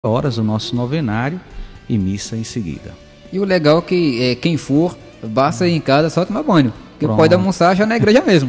horas o nosso novenário e missa em seguida. E o legal é que quem for, basta ir em casa só tomar banho, porque Pronto. pode almoçar já na igreja mesmo.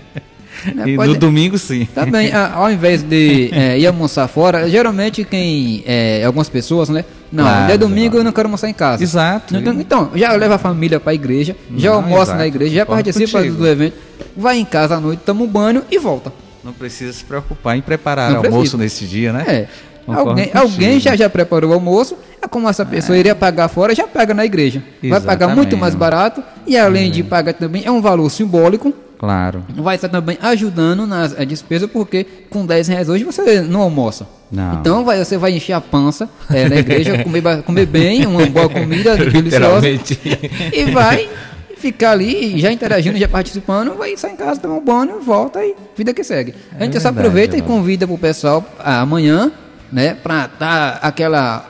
E Pode... no domingo sim. Também, ao invés de ir almoçar fora, geralmente algumas pessoas, né? Não, Claro, dia domingo claro. eu não quero almoçar em casa. Exato. Então, já leva a família para a igreja, já almoça exato. na igreja, já Concordo participa contigo. do evento, vai em casa à noite, toma um banho e volta. Não precisa se preocupar em preparar Não almoço precisa. nesse dia, né? É. Concordo Alguém contigo. já preparou o almoço, é como essa pessoa iria pagar fora, já paga na igreja. Vai pagar muito Exatamente. mais barato e além de pagar também, é um valor simbólico. Claro. Vai estar também ajudando nas despesas, porque com R$10 hoje você não almoça. Não. Então você vai encher a pança na igreja, comer bem, uma boa comida deliciosa. Literalmente. E vai ficar ali, já interagindo, já participando, vai sair em casa, tomar um banho, volta e vida que segue. A gente só verdade, aproveita e Geraldo. convida pro pessoal amanhã, né, pra dar aquela...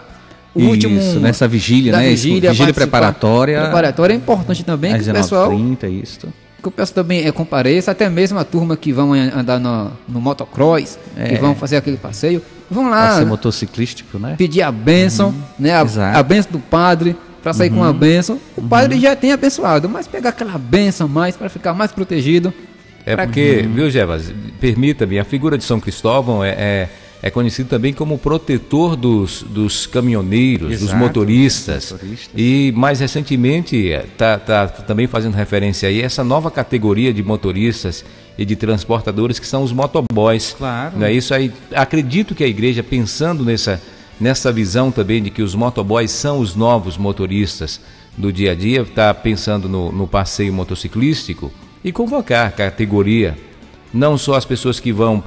Isso, nessa vigília, da né? vigília Vigília participar. preparatória. Preparatória é importante também, Às que o pessoal... 19h30, isso. Que o pessoal também compareça, até mesmo a turma que vão andar no motocross, que vão fazer aquele passeio, vão lá Passeio motociclístico, né? pedir a bênção, né, exato. a bênção do padre, para sair com a bênção. O padre já tem abençoado, mas pegar aquela bênção mais para ficar mais protegido. É porque, viu, Jevas, permita-me, a figura de São Cristóvão é conhecido também como protetor dos caminhoneiros, dos Exato, motoristas. dos motoristas. E mais recentemente, tá também fazendo referência aí, essa nova categoria de motoristas e de transportadores que são os motoboys. Claro. Não é isso aí? Acredito que a igreja, pensando nessa visão também de que os motoboys são os novos motoristas do dia a dia, está pensando no passeio motociclístico e convocar a categoria, não só as pessoas que vão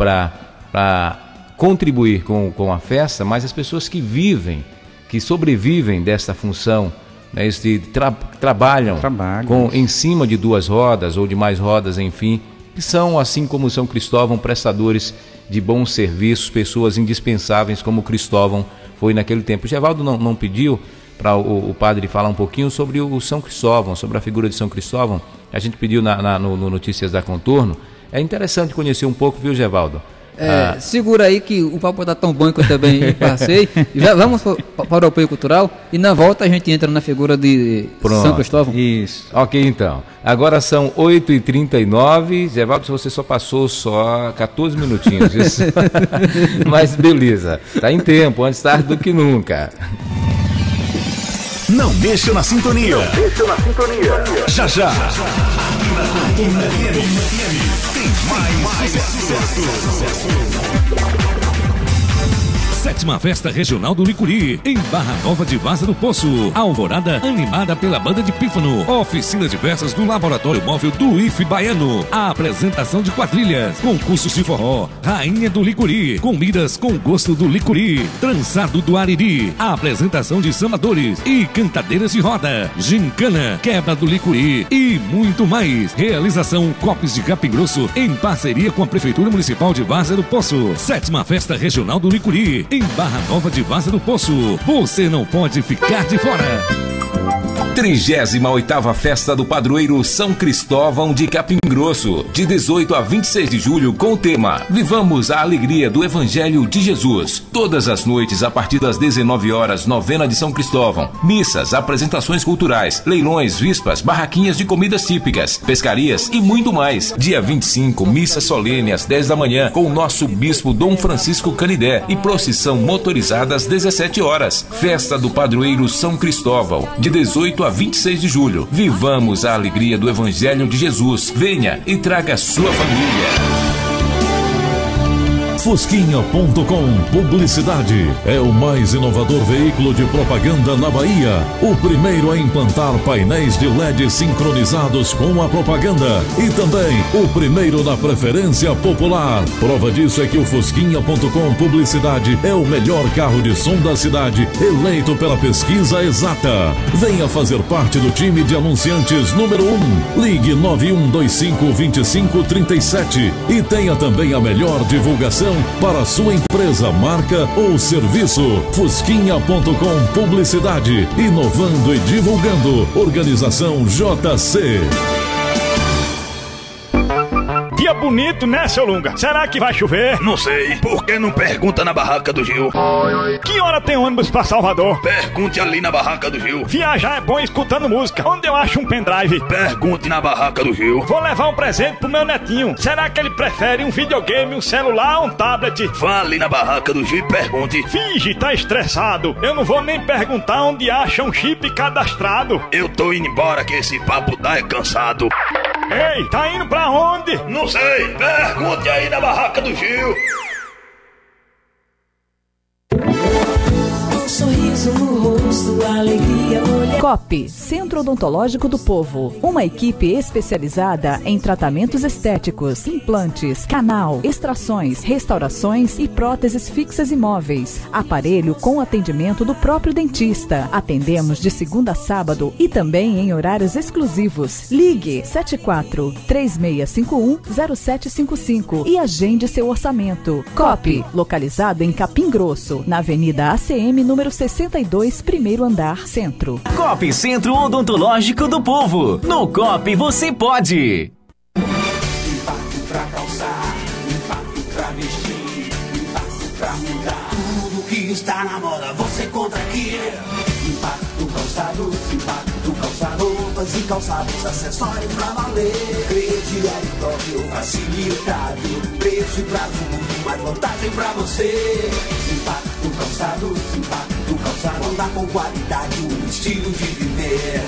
para contribuir com a festa, mas as pessoas que vivem, que sobrevivem desta função, né, trabalham em cima de duas rodas ou de mais rodas, enfim, que são, assim como São Cristóvão, prestadores de bons serviços, pessoas indispensáveis como Cristóvão foi naquele tempo. O Gevaldo não pediu para o padre falar um pouquinho sobre o São Cristóvão, sobre a figura de São Cristóvão. A gente pediu no Notícias da Contorno. É interessante conhecer um pouco, viu, Gevaldo? Segura aí que o papo tá tão bom que eu também passei. Já vamos para o apoio cultural e na volta a gente entra na figura de São Cristóvão. Isso. Ok, então. Agora são 8h39. Gevaldo, você só passou 14 minutinhos. Isso. Mas beleza. Tá em tempo, antes tarde do que nunca. Não deixa na sintonia. Já já. Tem mais sucesso. Sétima Festa Regional do Licuri, em Barra Nova de Vaza do Poço. Alvorada animada pela Banda de Pífano. Oficinas diversas do Laboratório Móvel do IFE Baiano. A apresentação de quadrilhas, concursos de forró, Rainha do Licuri, comidas com gosto do Licuri, trançado do Ariri, a apresentação de sambadores e cantadeiras de roda, gincana, quebra do Licuri e muito mais. Realização Copes de Capim Grosso, em parceria com a Prefeitura Municipal de Vaza do Poço. Sétima Festa Regional do Licuri, em Barra Nova de Vaza do Poço. Você não pode ficar de fora. 38ª Festa do Padroeiro São Cristóvão de Capim Grosso, de 18 a 26 de julho, com o tema Vivamos a Alegria do Evangelho de Jesus. Todas as noites, a partir das 19 horas, novena de São Cristóvão. Missas, apresentações culturais, leilões, vispas, barraquinhas de comidas típicas, pescarias e muito mais. Dia 25, missa solene às 10 da manhã, com o nosso bispo Dom Francisco Canidé e procissão motorizada às 17 horas. Festa do Padroeiro São Cristóvão, de 18 a 26 de julho. Vivamos a alegria do Evangelho de Jesus. Venha e traga sua família. Fusquinha.com Publicidade é o mais inovador veículo de propaganda na Bahia. O primeiro a implantar painéis de LED sincronizados com a propaganda e também o primeiro na preferência popular. Prova disso é que o Fusquinha.com Publicidade é o melhor carro de som da cidade, eleito pela pesquisa exata. Venha fazer parte do time de anunciantes número 1. Ligue 9125-2537 e tenha também a melhor divulgação para sua empresa, marca ou serviço. Fusquinha.com Publicidade, inovando e divulgando. Organização JC. E a bonito, né, seu Lunga? Será que vai chover? Não sei, por que não pergunta na barraca do Gil? Que hora tem ônibus pra Salvador? Pergunte ali na barraca do Gil. Viajar é bom escutando música. Onde eu acho um pendrive? Pergunte na barraca do Gil. Vou levar um presente pro meu netinho. Será que ele prefere um videogame, um celular ou um tablet? Vá ali na barraca do Gil e pergunte. Finge, tá estressado. Eu não vou nem perguntar onde acha um chip cadastrado. Eu tô indo embora que esse papo tá cansado. Ei, tá indo pra onde? Não sei, pergunte aí na barraca do Gil. Sorriso no rosto, alegria no olhar. COP, Centro Odontológico do Povo. Uma equipe especializada em tratamentos estéticos, implantes, canal, extrações, restaurações e próteses fixas e móveis. Aparelho com atendimento do próprio dentista. Atendemos de segunda a sábado e também em horários exclusivos. Ligue 74-3651-0755 e agende seu orçamento. COP, localizado em Capim Grosso, na Avenida ACM, número 62, primeiro andar, Centro. COP, Centro Odontológico do Povo. No COP você pode. Impacto pra calçar, impacto pra vestir, impacto pra mudar. Tudo que está na moda você encontra aqui. Impacto calçados, impacto calçado, roupas e calçados, acessórios pra valer. Crediário próprio, facilitado, preço e prazo, muito mais vantagem pra você. Impacto calçados, impacto calçado, andar com qualidade, um estilo de viver.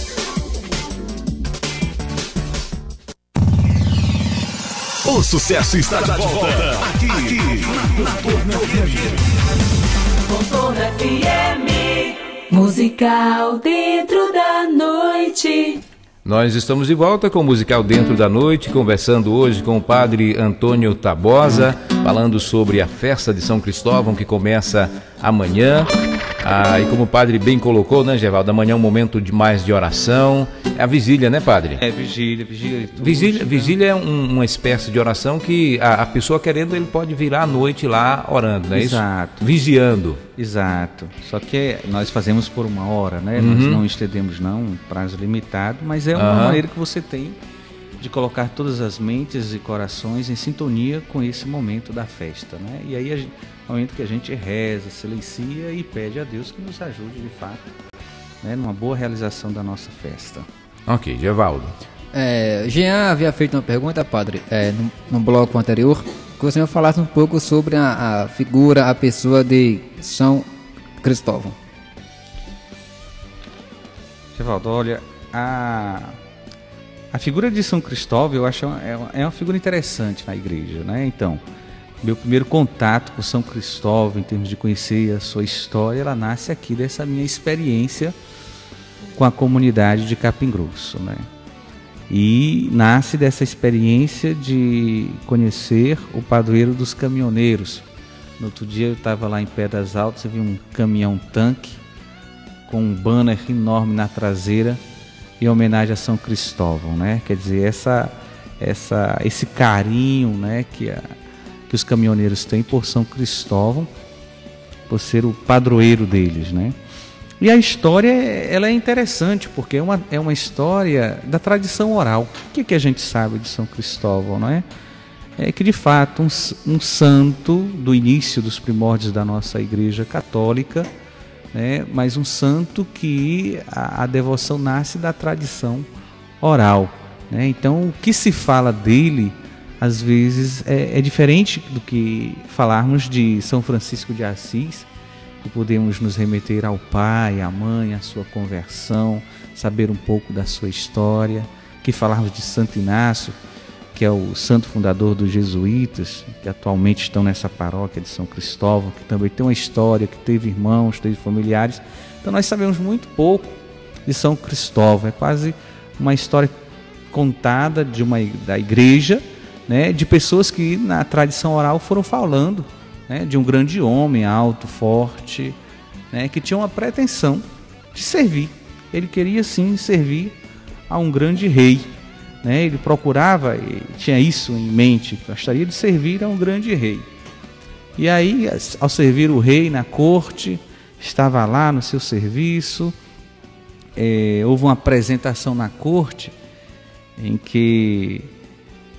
O sucesso está de volta. Aqui na Torre FM. Torre FM. Musical Dentro da Noite. Nós estamos de volta com o Musical Dentro da Noite, conversando hoje com o padre Antônio Tabosa, falando sobre a festa de São Cristóvão que começa amanhã. E como o padre bem colocou, né, Gevaldo? Amanhã é um momento mais de oração. É a vigília, né, padre? É, vigília. Vigília é uma espécie de oração que a pessoa querendo, ele pode virar à noite lá orando, não é isso? Exato. Vigiando. Exato. Só que nós fazemos por 1 hora, né? Nós não estendemos um prazo limitado, mas é uma maneira que você tem de colocar todas as mentes e corações em sintonia com esse momento da festa, né? E aí é o momento que a gente reza, silencia e pede a Deus que nos ajude de fato, né, numa boa realização da nossa festa. Ok, Gevaldo. Jean havia feito uma pergunta, padre, no bloco anterior, que o senhor falasse um pouco sobre a figura, a pessoa de São Cristóvão. Gevaldo, olha, a figura de São Cristóvão, eu acho é uma figura interessante na igreja, né? Então, meu primeiro contato com São Cristóvão, em termos de conhecer a sua história, ela nasce aqui dessa minha experiência com a comunidade de Capim Grosso, né? E nasce dessa experiência de conhecer o padroeiro dos caminhoneiros. No outro dia eu estava lá em Pedras Altas, eu vi um caminhão-tanque com um banner enorme na traseira em homenagem a São Cristóvão, né? Quer dizer, esse carinho, né, que os caminhoneiros têm por São Cristóvão, por ser o padroeiro deles, né? E a história, ela é interessante, porque é uma história da tradição oral. O que a gente sabe de São Cristóvão, não é? É que, de fato, um santo do início dos primórdios da nossa Igreja Católica, né? Mas um santo que a devoção nasce da tradição oral, né? Então, o que se fala dele, às vezes, é diferente do que falarmos de São Francisco de Assis, que podemos nos remeter ao pai, à mãe, à sua conversão, saber um pouco da sua história, que falarmos de Santo Inácio, que é o santo fundador dos jesuítas, que atualmente estão nessa paróquia de São Cristóvão, que também tem uma história, que teve irmãos, teve familiares. Então nós sabemos muito pouco de São Cristóvão, é quase uma história contada da igreja, né, de pessoas que na tradição oral foram falando, né, de um grande homem alto, forte, né, que tinha uma pretensão de servir. Ele queria sim servir a um grande rei, né? Ele procurava, e tinha isso em mente, gostaria de servir a um grande rei. E aí, ao servir o rei na corte, estava lá no seu serviço, houve uma apresentação na corte em que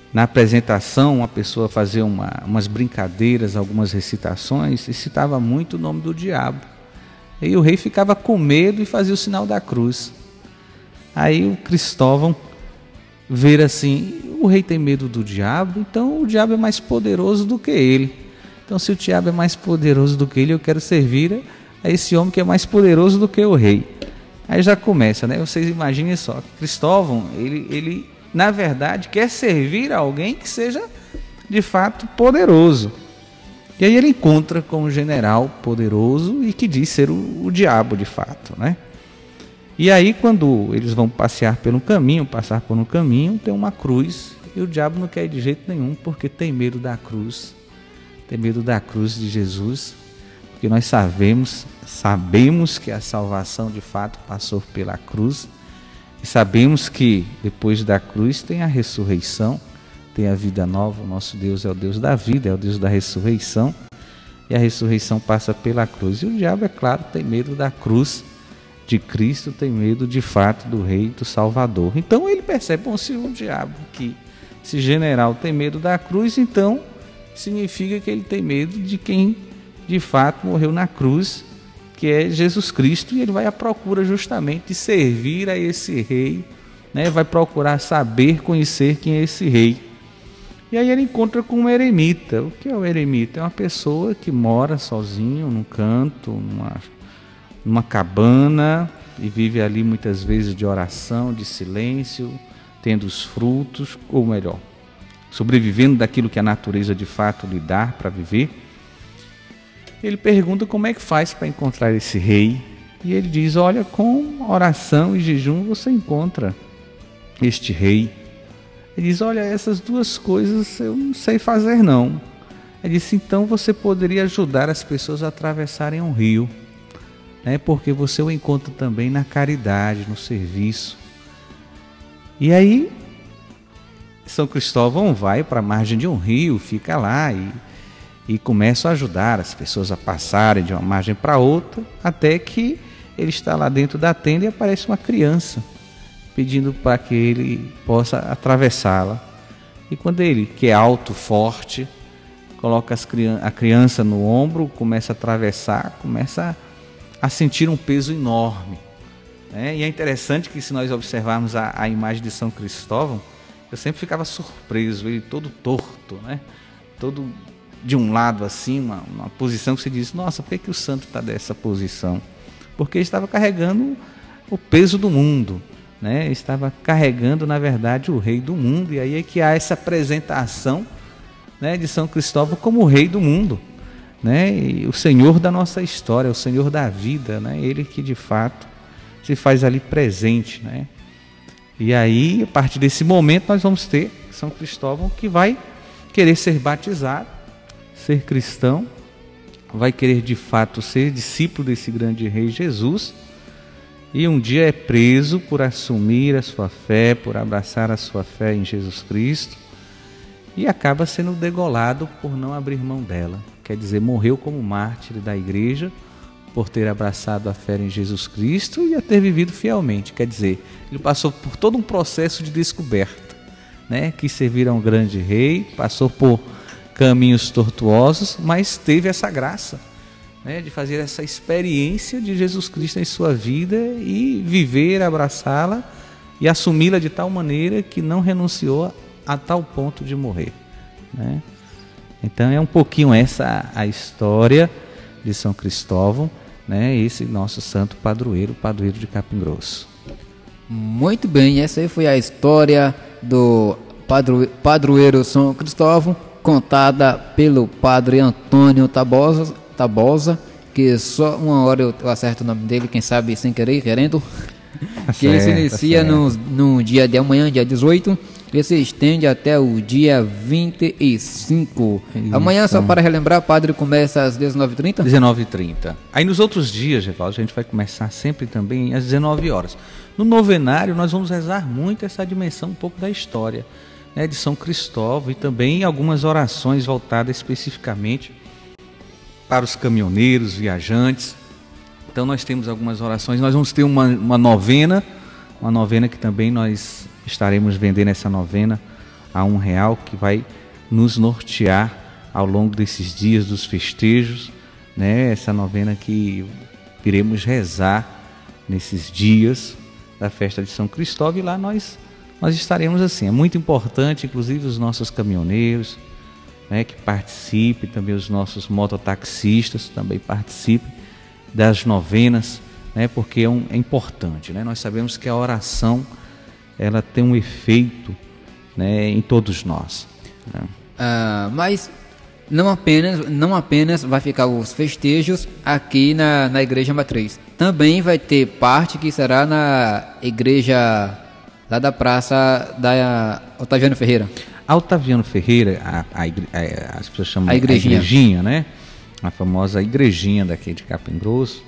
na apresentação, uma pessoa fazia umas brincadeiras, algumas recitações, e citava muito o nome do diabo. E o rei ficava com medo e fazia o sinal da cruz. Aí o Cristóvão vê assim, o rei tem medo do diabo, então o diabo é mais poderoso do que ele. Então se o diabo é mais poderoso do que ele, eu quero servir a esse homem que é mais poderoso do que o rei. Aí já começa, né? Vocês imaginem só, Cristóvão, ele na verdade quer servir a alguém que seja de fato poderoso. E aí ele encontra com um general poderoso e que diz ser o diabo de fato, né? E aí quando eles vão passar por um caminho, tem uma cruz, e o diabo não quer ir de jeito nenhum, porque tem medo da cruz. Tem medo da cruz de Jesus, porque nós sabemos que a salvação de fato passou pela cruz, e sabemos que depois da cruz tem a ressurreição, tem a vida nova. O nosso Deus é o Deus da vida, é o Deus da ressurreição, e a ressurreição passa pela cruz. E o diabo, é claro, tem medo da cruz de Cristo, tem medo de fato do Rei, do Salvador. Então ele percebe, bom, se o diabo, esse general tem medo da cruz, então significa que ele tem medo de quem de fato morreu na cruz, que é Jesus Cristo, e ele vai à procura justamente de servir a esse rei, né? Vai procurar saber, conhecer quem é esse rei. E aí ele encontra com um eremita. O que é o eremita? É uma pessoa que mora sozinho num canto, numa cabana, e vive ali muitas vezes de oração, de silêncio, tendo os frutos, ou melhor, sobrevivendo daquilo que a natureza de fato lhe dá para viver. Ele pergunta como é que faz para encontrar esse rei, e ele diz, olha, com oração e jejum você encontra este rei. Ele diz, olha, essas duas coisas eu não sei fazer não. Ele disse, então você poderia ajudar as pessoas a atravessarem um rio, né? Porque você o encontra também na caridade, no serviço. E aí São Cristóvão vai para a margem de um rio, fica lá e começa a ajudar as pessoas a passarem de uma margem para outra, até que ele está lá dentro da tenda e aparece uma criança pedindo para que ele possa atravessá-la. E quando ele, que é alto, forte, coloca a criança no ombro, começa a atravessar, começa a sentir um peso enorme, né? E é interessante que, se nós observarmos a imagem de São Cristóvão, eu sempre ficava surpreso, ele todo torto, né? Todo de um lado assim, uma posição que você diz, nossa, por que o santo está dessa posição? Porque ele estava carregando o peso do mundo, né? Estava carregando, na verdade, o rei do mundo. E aí é que há essa apresentação, né, de São Cristóvão como o rei do mundo, né? E o Senhor da nossa história, o Senhor da vida, né? Ele que de fato se faz ali presente, né? E aí, a partir desse momento, nós vamos ter São Cristóvão que vai querer ser batizado, ser cristão, vai querer de fato ser discípulo desse grande rei Jesus, e um dia é preso por assumir a sua fé, por abraçar a sua fé em Jesus Cristo, e acaba sendo degolado por não abrir mão dela. Quer dizer, morreu como mártir da igreja por ter abraçado a fé em Jesus Cristo e a ter vivido fielmente. Quer dizer, ele passou por todo um processo de descoberta, né? Quis servir a um grande rei, passou por caminhos tortuosos, mas teve essa graça, né, de fazer essa experiência de Jesus Cristo em sua vida e viver, abraçá-la e assumi-la de tal maneira que não renunciou a tal ponto de morrer, né? Então é um pouquinho essa a história de São Cristóvão, né, esse nosso santo padroeiro, padroeiro de Capim Grosso. Muito bem, essa aí foi a história do padroeiro São Cristóvão, contada pelo padre Antônio Tabosa, que só uma hora eu acerto o nome dele, quem sabe sem querer, querendo, que ele se inicia no dia de amanhã, dia 18, e se estende até o dia 25. Isso. Amanhã, só para relembrar, padre, começa às 19h30? 19h30. Aí nos outros dias, Gevaldo, a gente vai começar sempre também às 19 horas. No novenário, nós vamos rezar muito essa dimensão um pouco da história, né, de São Cristóvão, e também algumas orações voltadas especificamente para os caminhoneiros, viajantes. Então nós temos algumas orações, nós vamos ter uma novena que também nós estaremos vendendo essa novena a R$1 que vai nos nortear ao longo desses dias dos festejos, né? Essa novena que iremos rezar nesses dias da festa de São Cristóvão, e lá nós estaremos assim. É muito importante, inclusive os nossos caminhoneiros, né, que participem, também os nossos mototaxistas também participem das novenas, né, porque é importante, né? Nós sabemos que a oração ela tem um efeito, né, em todos nós, né? Mas não apenas vai ficar os festejos aqui na Igreja Matriz. Também vai ter parte que será na igreja lá da Praça da Otaviano Ferreira. A Otaviano Ferreira, as pessoas chamam a igrejinha, né? A famosa igrejinha daqui de Capim Grosso.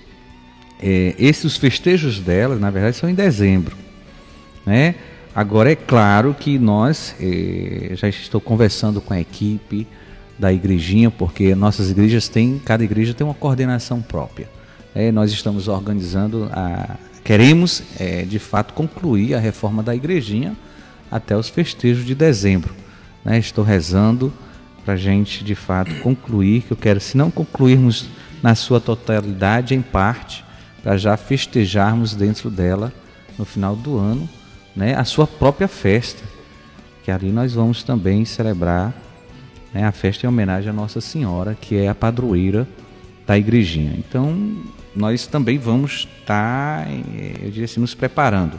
Esses festejos dela, na verdade, são em dezembro, né? Agora, é claro que nós, já estou conversando com a equipe da igrejinha, porque nossas igrejas cada igreja tem uma coordenação própria. Nós estamos organizando, queremos de fato concluir a reforma da igrejinha até os festejos de dezembro, né? Estou rezando para a gente de fato concluir, que eu quero, se não concluirmos na sua totalidade, em parte, para já festejarmos dentro dela, no final do ano, né, a sua própria festa, que ali nós vamos também celebrar, né, a festa em homenagem à Nossa Senhora, que é a padroeira da igrejinha. Então, nós também vamos estar, eu diria assim, nos preparando,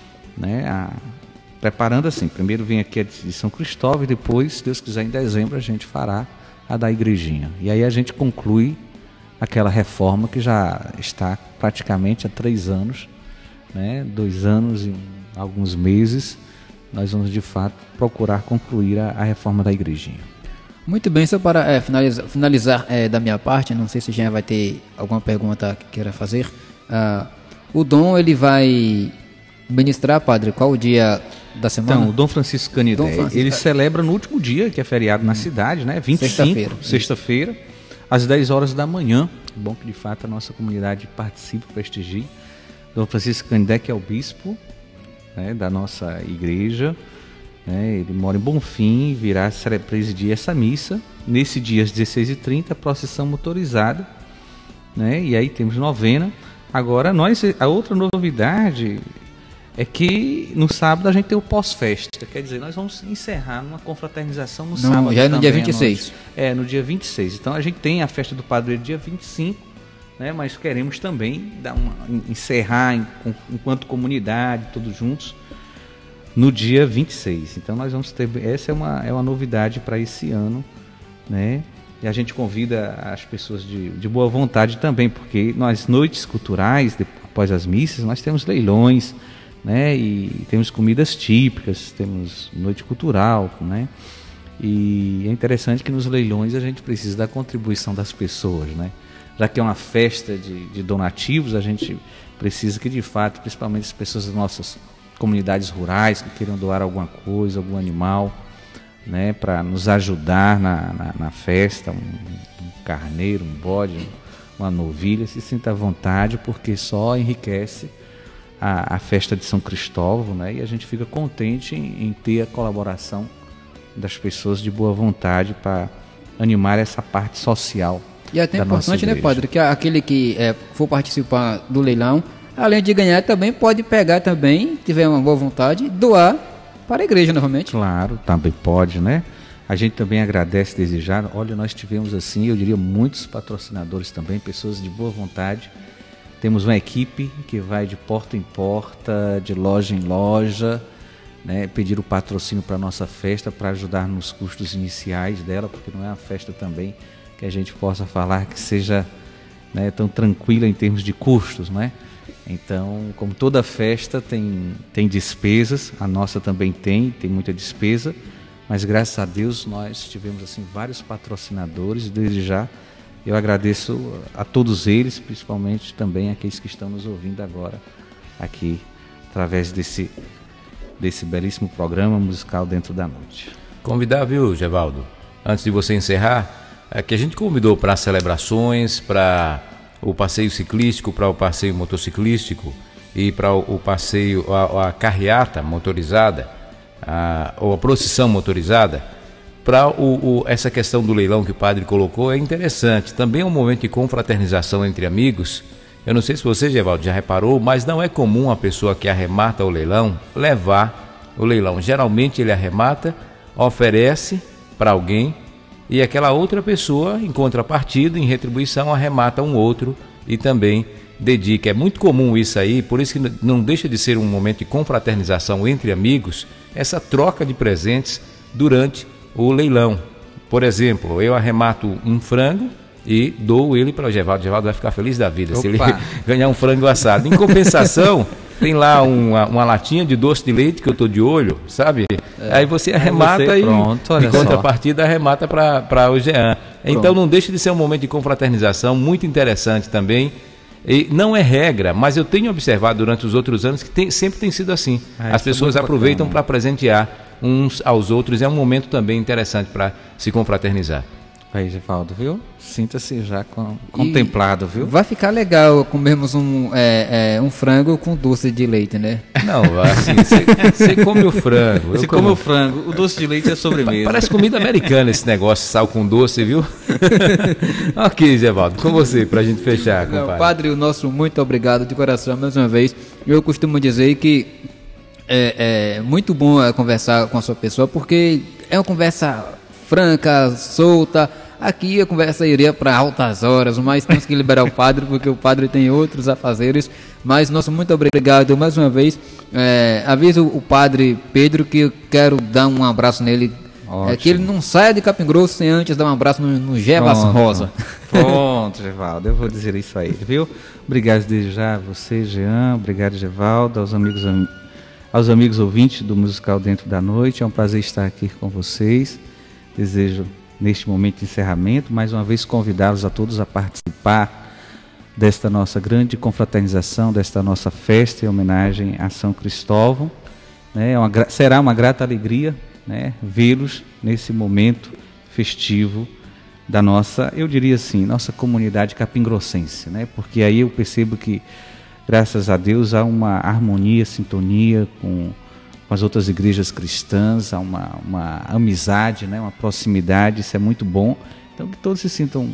né, preparando assim, primeiro vem aqui a de São Cristóvão, e depois, se Deus quiser, em dezembro a gente fará a da igrejinha. E aí a gente conclui aquela reforma que já está praticamente há 3 anos, né, 2 anos e alguns meses, nós vamos de fato procurar concluir a reforma da igrejinha. Muito bem, só para finalizar da minha parte, não sei se já vai ter alguma pergunta que queira fazer. O Dom, ele vai ministrar, padre, qual o dia da semana? Então, o Dom Francisco Canidé, ele celebra no último dia, que é feriado na cidade, né, 25, sexta-feira, às 10 horas da manhã. É bom que de fato a nossa comunidade participe, prestigie. Dom Francisco Canidé, que é o bispo, né, da nossa igreja, né, ele mora em Bonfim, virá presidir essa missa. Nesse dia, às 16h30, procissão motorizada, né, e aí temos novena. Agora, a outra novidade é que no sábado a gente tem o pós-festa, quer dizer, nós vamos encerrar numa confraternização no sábado. Já é no dia 26. No dia 26. Então a gente tem a festa do padroeiro dia 25, né, mas queremos também encerrar enquanto comunidade, todos juntos, no dia 26. Então nós vamos ter, essa é uma novidade para esse ano, né? E a gente convida as pessoas de boa vontade também, porque nas noites culturais, após as missas, nós temos leilões, né? E temos comidas típicas, temos noite cultural, né? E é interessante que nos leilões a gente precisa da contribuição das pessoas, né? Já que é uma festa de donativos, a gente precisa que de fato, principalmente as pessoas das nossas comunidades rurais que queiram doar alguma coisa, algum animal, né, para nos ajudar na festa, um carneiro, um bode, uma novilha, se sinta à vontade, porque só enriquece a festa de São Cristóvão, né, e a gente fica contente em ter a colaboração das pessoas de boa vontade para animar essa parte social. E é até importante, né, padre, que aquele que for participar do leilão, além de ganhar, também pode pegar também, tiver uma boa vontade, doar para a igreja novamente. Claro, também pode, né? A gente também agradece, desejar. Olha, nós tivemos assim, eu diria, muitos patrocinadores também, pessoas de boa vontade. Temos uma equipe que vai de porta em porta, de loja em loja, né, pedir o patrocínio para a nossa festa, para ajudar nos custos iniciais dela, porque não é uma festa também que a gente possa falar que seja, né, tão tranquila em termos de custos, né? Então, como toda festa tem despesas, a nossa também tem muita despesa, mas graças a Deus nós tivemos assim vários patrocinadores, e desde já eu agradeço a todos eles, principalmente também aqueles que estão nos ouvindo agora aqui, através desse belíssimo programa musical Dentro da Noite. Convidar, viu, Gevaldo, antes de você encerrar, que a gente convidou para as celebrações, para o passeio ciclístico, para o passeio motociclístico e para o passeio, a carreata motorizada, ou a procissão motorizada, para essa questão do leilão que o padre colocou, é interessante. Também é um momento de confraternização entre amigos. Eu não sei se você, Gevaldo, já reparou, mas não é comum a pessoa que arremata o leilão levar o leilão. Geralmente ele arremata, oferece para alguém e aquela outra pessoa, em contrapartida, em retribuição, arremata um outro e também dedica. É muito comum isso aí, por isso que não deixa de ser um momento de confraternização entre amigos, essa troca de presentes durante o leilão. Por exemplo, eu arremato um frango e dou ele para o Gevaldo. O Gevaldo vai ficar feliz da vida se ele ganhar um frango assado. Em compensação, tem lá uma latinha de doce de leite que eu estou de olho, sabe? Aí você arremata e em contrapartida arremata para o Jean. Então não deixa de ser um momento de confraternização muito interessante também. E não é regra, mas eu tenho observado durante os outros anos que sempre tem sido assim. As pessoas aproveitam para presentear uns aos outros. É um momento também interessante para se confraternizar. Aí, Gevaldo, viu? Sinta-se já contemplado, viu? Vai ficar legal comermos um frango com doce de leite, né? Não, assim, você come o frango. Você come o frango, o doce de leite é sobremesa. Parece comida americana esse negócio, sal com doce, viu? Ok, Gevaldo, com você, pra gente fechar, compadre. Padre, o nosso muito obrigado de coração mais uma vez. Eu costumo dizer que é muito bom conversar com a sua pessoa, porque é uma conversa franca, solta. Aqui a conversa iria para altas horas, mas temos que liberar o padre, porque o padre tem outros afazeres. Mas nosso muito obrigado mais uma vez. Aviso o padre Pedro que eu quero dar um abraço nele. Que ele não saia de Capim Grosso sem antes dar um abraço no Gevas Rosa. Pronto, Gevaldo, eu vou dizer isso a ele, viu? Obrigado desde já a você, Jean. Obrigado, Gevaldo, aos amigos ouvintes do Musical Dentro da Noite. É um prazer estar aqui com vocês. Desejo, neste momento de encerramento, mais uma vez convidá-los a todos a participar desta nossa grande confraternização, desta nossa festa em homenagem a São Cristóvão. Será uma grata alegria, né, vê-los nesse momento festivo da nossa, eu diria assim, nossa comunidade capingrossense, né? Porque aí eu percebo que, graças a Deus, há uma harmonia, sintonia com as outras igrejas cristãs, há uma amizade, né, uma proximidade, isso é muito bom. Então que todos se sintam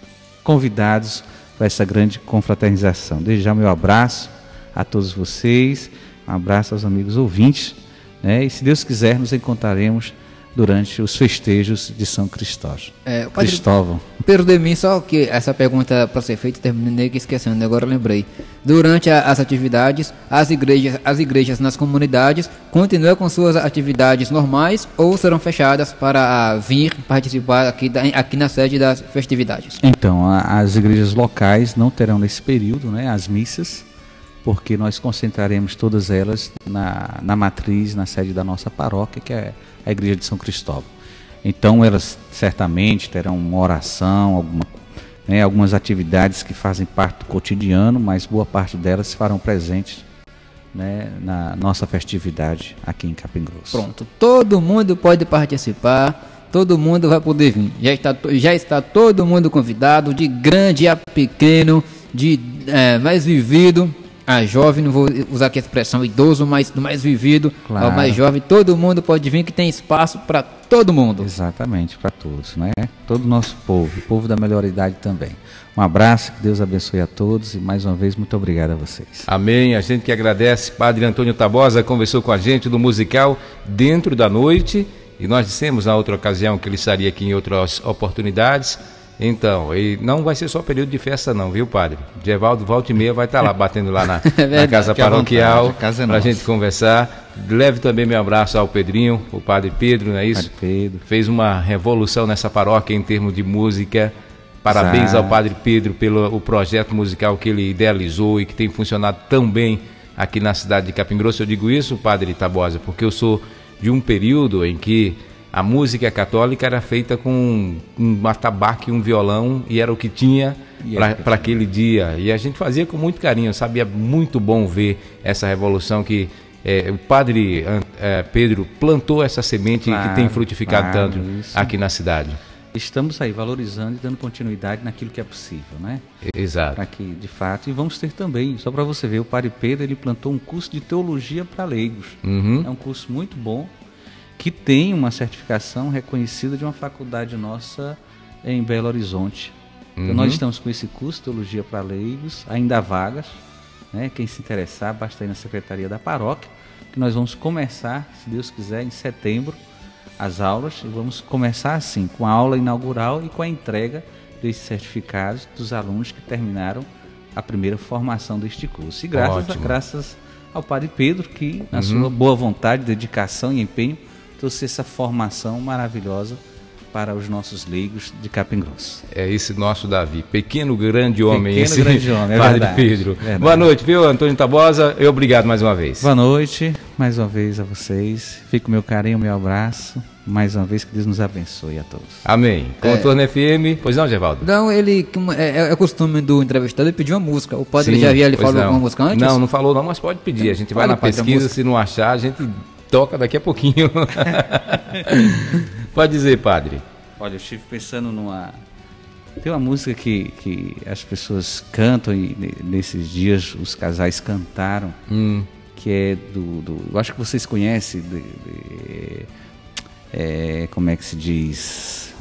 convidados para essa grande confraternização. Desde já meu abraço a todos vocês, um abraço aos amigos ouvintes, né, e se Deus quiser nos encontraremos durante os festejos de São Cristóvão. Perdoe-me, só que essa pergunta para ser feita, terminei esquecendo, agora lembrei. Durante as atividades, as igrejas nas comunidades continuam com suas atividades normais ou serão fechadas para vir participar aqui na sede das festividades? Então, as igrejas locais não terão nesse período, né, as missas, porque nós concentraremos todas elas na matriz, na sede da nossa paróquia, que é a Igreja de São Cristóvão. Então elas certamente terão uma oração, algumas atividades que fazem parte do cotidiano, mas boa parte delas se farão presentes, né, na nossa festividade aqui em Capim Grosso. Pronto, todo mundo pode participar, todo mundo vai poder vir. Já está todo mundo convidado, de grande a pequeno, de mais vivido a jovem, não vou usar aqui a expressão idoso, mas do mais vivido ao mais jovem, todo mundo pode vir, que tem espaço para todo mundo. Exatamente, para todos, né? Todo o nosso povo, o povo da melhor idade também. Um abraço, que Deus abençoe a todos e mais uma vez muito obrigado a vocês. Amém, a gente que agradece. Padre Antônio Tabosa conversou com a gente do musical Dentro da Noite e nós dissemos na outra ocasião que ele estaria aqui em outras oportunidades. Então, e não vai ser só período de festa não, viu, padre? Gevaldo, volta e meia, vai estar lá, batendo lá na casa paroquial, para a gente conversar. Leve também meu abraço ao Pedrinho, o padre Pedro, não é isso? Padre Pedro. Fez uma revolução nessa paróquia em termos de música. Parabéns ao padre Pedro pelo projeto musical que ele idealizou e que tem funcionado tão bem aqui na cidade de Capim Grosso. Eu digo isso, padre Tabosa, porque eu sou de um período em que a música católica era feita com um atabaque, um violão, e era o que tinha para aquele dia. E a gente fazia com muito carinho, sabe? É muito bom ver essa revolução que o padre Pedro plantou essa semente que tem frutificado tanto aqui na cidade. Estamos aí valorizando e dando continuidade naquilo que é possível, né? Exato. Para que, de fato, e vamos ter também, só para você ver, o padre Pedro, ele plantou um curso de teologia para leigos. Uhum. É um curso muito bom. que tem uma certificação reconhecida de uma faculdade nossa em Belo Horizonte. Então nós estamos com esse curso Teologia para Leigos, ainda há vagas, né? Quem se interessar, basta ir na secretaria da paróquia, que nós vamos começar, se Deus quiser, em setembro, as aulas, e vamos começar assim, com a aula inaugural e com a entrega desses certificados dos alunos que terminaram a primeira formação deste curso. E graças ao Padre Pedro, que na sua boa vontade, dedicação e empenho, trouxe essa formação maravilhosa para os nossos leigos de Capim Grosso. É esse nosso Davi, pequeno grande homem, grande homem, Padre verdade, Pedro. Verdade. Boa noite, viu, Antônio Tabosa? Obrigado mais uma vez. Boa noite, mais uma vez a vocês. Fica o meu carinho, o meu abraço. Mais uma vez, que Deus nos abençoe a todos. Amém. Contorno FM. Pois não, Gervaldo? Não, ele é costume do entrevistado ele pedir uma música. O padre já havia, ele falou uma música antes? Não falou não, mas pode pedir. A gente vai na pesquisa, se não achar, a gente toca daqui a pouquinho. Pode dizer, padre. Olha, eu estive pensando tem uma música que as pessoas cantam e nesses dias os casais cantaram, que é eu acho que vocês conhecem, como é que se diz,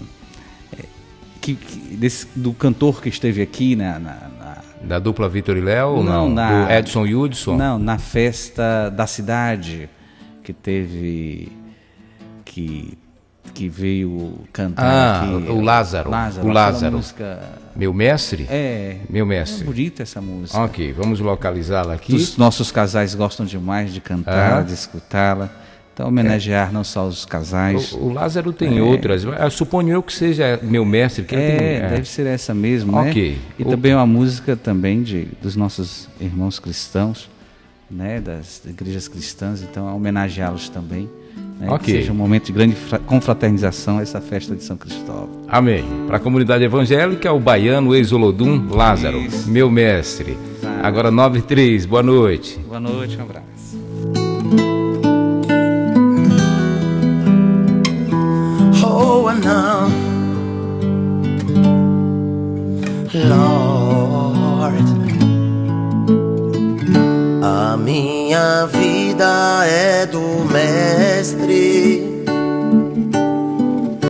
do cantor que esteve aqui da dupla Vitor e Léo? Não, do Edson e Hudson? Não, na festa da cidade que teve, que veio cantar aqui. O Lázaro. O Lázaro. Música... Meu mestre? Meu mestre. É bonita essa música. Ok, vamos localizá-la aqui. Os nossos casais gostam demais de cantá-la, de escutá-la. Então, homenagear não só os casais. O Lázaro tem outras. Suponho eu que seja Meu Mestre. Que deve ser essa mesmo, né? Ok. E também uma música também dos nossos irmãos cristãos, né? Das igrejas cristãs. Então, homenageá-los também. Né? Ok. Que seja um momento de grande confraternização essa festa de São Cristóvão. Amém. Para a comunidade evangélica, o baiano ex-Olodum Lázaro. Isso. Meu mestre. Agora 9h03. Boa noite. Boa noite, um abraço. Oh, não, Lord, a minha vida é do Mestre.